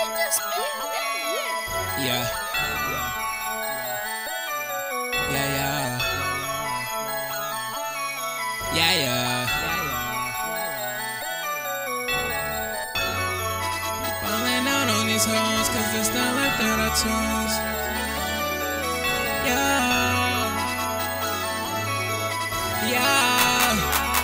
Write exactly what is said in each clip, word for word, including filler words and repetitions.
Yeah. Yeah, yeah. Yeah, yeah. Falling out on these hoes, cause it's the life that I chose. Yeah. Yeah.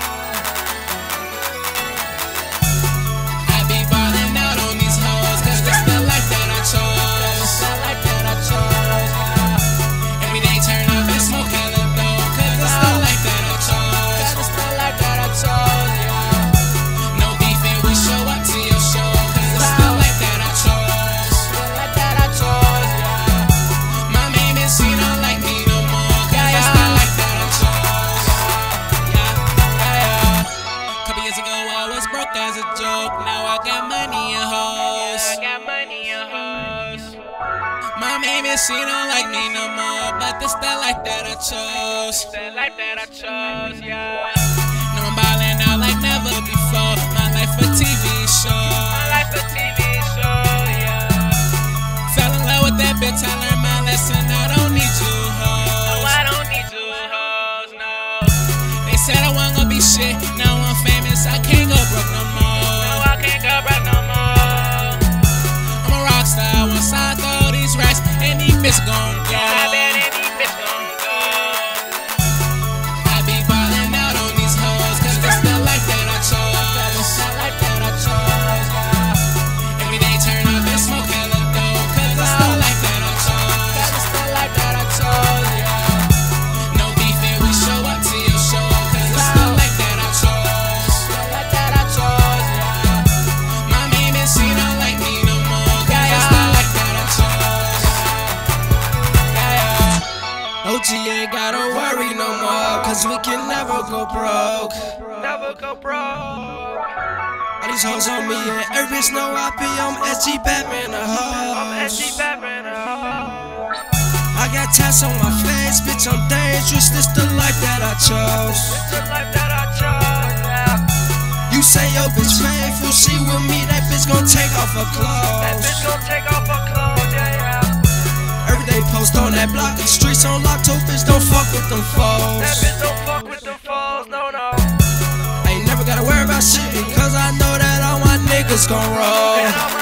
I be falling out on these hoes, cause it's the life that I chose. It's the life that I chose. Yeah. Every day turn up and smoke hella dope, cause it's the life that I chose. It's the life that I chose. Yeah. No beefing, we show up to your show, cause it's the life that I chose. The life that I chose. Yeah. My main bitch, she don't like me no more, cause it's the life that I chose. Yeah, yeah, yeah. Couple years ago I was broke as a joke, now I got money and hoes. I got money and hoes. My main bitch, she don't like me no more, but this the life that I chose. The life that I chose, yeah. No, I'm ballin' out like never before. My life a T V show. My life a T V show, yeah. Fell in love with that bitch, I learned my lesson. I don't need you hoes. No, I don't need you hoes, no. They said I wasn't gonna be shit, now I'm famous, I can't go broke no more. No, I can't go broke no more. I'm a rock star, once I throw these racks, any bitch gon' go. Yeah, I bet any bitch gon' go. I be ballin' out on these hoes, cause it's the life that I chose. It's the life that I chose, yeah. Every day turn up and smoke hella dope, cause it's the life that I chose. It's the life that I chose, yeah. No beefing, we show up to your show, cause it's the life that I chose. The life that I chose, yeah. My main bitch, she don't like me no more, cause it's the life that I chose. Yeah, yeah. O G ain't gotta worry no more, cause we can never go broke. Never go broke. All these hoes on me and every bitch know I be on S G Batman the hoes. I'm S G Batman the hoes. I got tats on my face, bitch I'm dangerous, this the life that I chose. This the life that I chose, yeah. You say your bitch faithful, she with me, that bitch gon' take off her clothes. That bitch gon' take off her clothes, yeah, yeah. Every day post on that block, the streets on lock, two bitch don't fuck with them foes. That bitch don't fuck with them foes, no, no. I ain't never gotta worry about shit, cause I know that all my niggas gon' roll.